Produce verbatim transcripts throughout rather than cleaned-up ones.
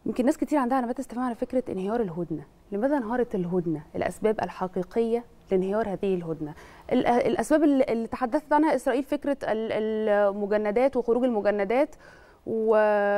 يمكن ناس كتير عندها علامات استفهام على فكره انهيار الهدنه. لماذا انهارت الهدنه؟ الاسباب الحقيقيه لانهيار هذه الهدنه. الاسباب اللي تحدثت عنها اسرائيل، فكره المجندات وخروج المجندات، و,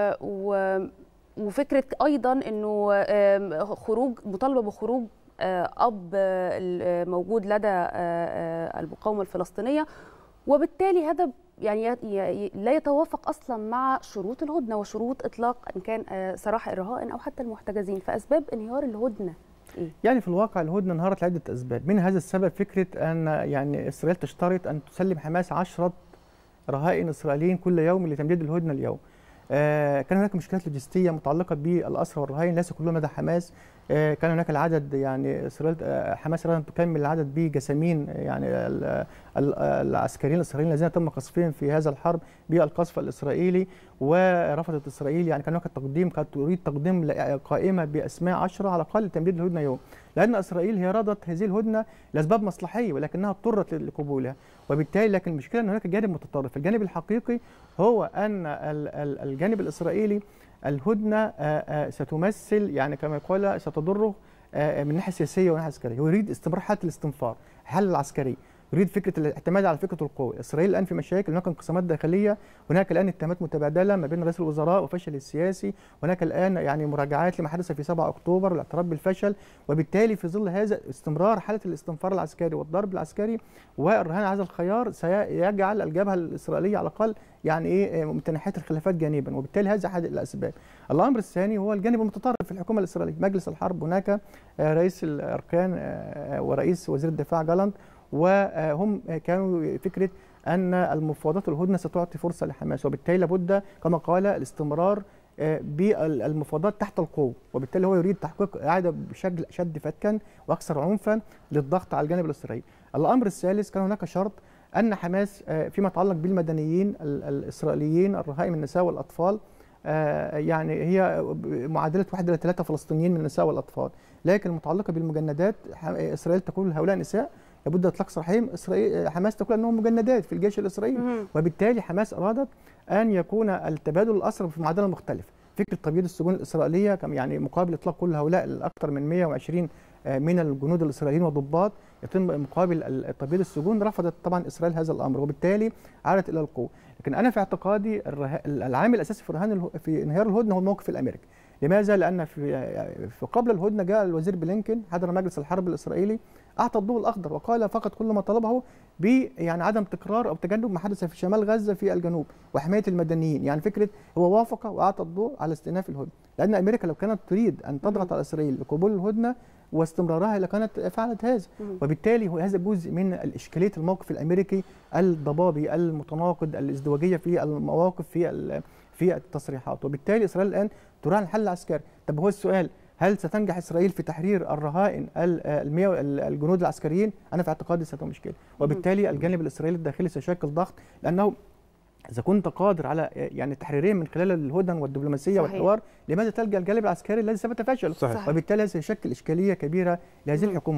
و وفكره ايضا انه خروج مطالبه بخروج اب موجود لدى المقاومه الفلسطينيه، وبالتالي هذا يعني لا يتوافق اصلا مع شروط الهدنه وشروط اطلاق ان كان سراح الرهائن او حتى المحتجزين. فاسباب انهيار الهدنه إيه؟ يعني في الواقع الهدنه انهارت لعده اسباب، من هذا السبب فكره ان يعني اسرائيل تشترط ان تسلم حماس عشرة رهائن اسرائيليين كل يوم لتمديد الهدنه اليوم. آه كان هناك مشكلات لوجستيه متعلقه بالاسرى والرهائن ليس كلهم لدى حماس. آه كان هناك العدد يعني اسرائيل آه حماس اراد ان تكمل العدد بجسامين يعني العسكريين الاسرائيليين الذين تم قصفهم في هذا الحرب بالقصف الاسرائيلي، ورفضت اسرائيل يعني كان هناك تقديم كانت تريد تقديم قائمه باسماء عشرة على الاقل لتمديد الهدنه يوم، لان اسرائيل هي رادت هذه الهدنه لاسباب مصلحيه ولكنها اضطرت لقبولها، وبالتالي لكن المشكله ان هناك جانب متطرف. الجانب الحقيقي هو ان الجانب الاسرائيلي الهدنه ستمثل يعني كما يقال ستضره من الناحيه السياسيه والناحيه العسكريه. هو يريد استمرار حاله الاستنفار، الحل العسكري، يريد فكره الاعتماد على فكره القوه. اسرائيل الان في مشاكل، هناك انقسامات داخليه، هناك الان اتهامات متبادله ما بين رئيس الوزراء وفشل السياسي، هناك الان يعني مراجعات لما حدث في سبعة اكتوبر والاعتراف بالفشل، وبالتالي في ظل هذا استمرار حاله الاستنفار العسكري والضرب العسكري والرهان على هذا الخيار سيجعل الجبهه الاسرائيليه على الاقل يعني ايه متناحيه الخلافات جانبا، وبالتالي هذا احد الاسباب. الامر الثاني هو الجانب المتطرف في الحكومه الاسرائيليه، مجلس الحرب، هناك رئيس الاركان ورئيس وزير الدفاع جالانت، وهم كانوا فكره ان المفاوضات الهدنه ستعطي فرصه لحماس، وبالتالي لابد كما قال الاستمرار بالمفاوضات تحت القوه، وبالتالي هو يريد تحقيق اعاده بشكل اشد فتكا واكثر عنفا للضغط على الجانب الاسرائيلي. الامر الثالث كان هناك شرط ان حماس فيما يتعلق بالمدنيين الاسرائيليين الرهائن من النساء والاطفال يعني هي معادله واحد الى ثلاثة فلسطينيين من النساء والاطفال، لكن المتعلقه بالمجندات اسرائيل تقول هؤلاء نساء لابد اطلاق سراحهم، اسرائيل حماس تقول انهم مجندات في الجيش الاسرائيلي، وبالتالي حماس ارادت ان يكون التبادل الاسرى في معادله مختلفه، فكره تبييض السجون الاسرائيليه كم يعني مقابل اطلاق كل هؤلاء الاكثر من مئة وعشرين من الجنود الاسرائيليين والضباط يتم مقابل تبييض السجون. رفضت طبعا اسرائيل هذا الامر، وبالتالي عادت الى القوه. لكن انا في اعتقادي العامل الاساسي في الرهان في انهيار الهدنه هو الموقف الامريكي. لماذا؟ لان في قبل الهدنه جاء الوزير بلينكن حضر مجلس الحرب الاسرائيلي، اعطى الضوء الاخضر وقال فقط كل ما طلبه ب يعني عدم تكرار او تجنب ما حدث في شمال غزه في الجنوب وحمايه المدنيين، يعني فكره هو وافق واعطى الضوء على استئناف الهدنه، لان امريكا لو كانت تريد ان تضغط على اسرائيل لقبول الهدنه واستمرارها لكانت فعلت هذا، وبالتالي هو هذا جزء من الاشكاليه الموقف الامريكي الضبابي المتناقض الازدواجيه في المواقف في في التصريحات، وبالتالي اسرائيل الان تراهن الحل العسكري. طب هو السؤال، هل ستنجح اسرائيل في تحرير الرهائن الجنود العسكريين؟ انا في اعتقادي ستكون مشكله، وبالتالي الجانب الاسرائيلي الداخلي سيشكل ضغط، لانه اذا كنت قادر على يعني تحريرهم من خلال الهدن والدبلوماسيه والحوار، لماذا تلجا الجانب العسكري الذي ثبت فشله؟ وبالتالي سيشكل اشكاليه كبيره لهذه الحكومه.